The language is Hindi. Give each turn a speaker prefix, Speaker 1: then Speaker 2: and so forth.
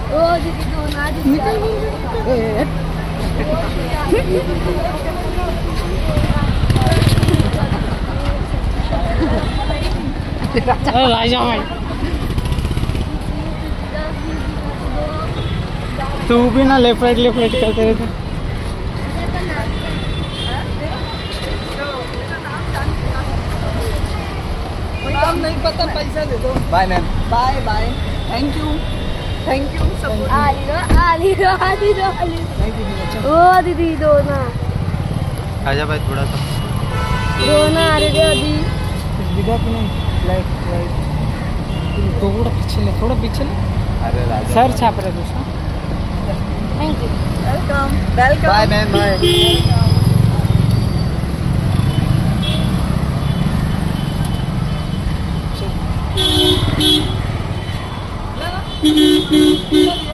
Speaker 1: ओ दीदी दो ना दीदी
Speaker 2: राजा भाई तू भी ना लेफ्ट राइट करते रहते।
Speaker 3: काम नहीं पता पैसा दे दो। Bye ma'am. Bye bye. Thank you सब।
Speaker 1: आली दो ओ दीदी दो ना
Speaker 2: आजा भाई थोड़ा सा
Speaker 1: दो ना अरे दीदी
Speaker 2: विदा की नहीं लाइट थोड़ा पीछे ले।
Speaker 3: अरे राजा
Speaker 2: सर छाप रहे दूसरा।
Speaker 1: Thank you
Speaker 3: welcome. Bye ma'am bye.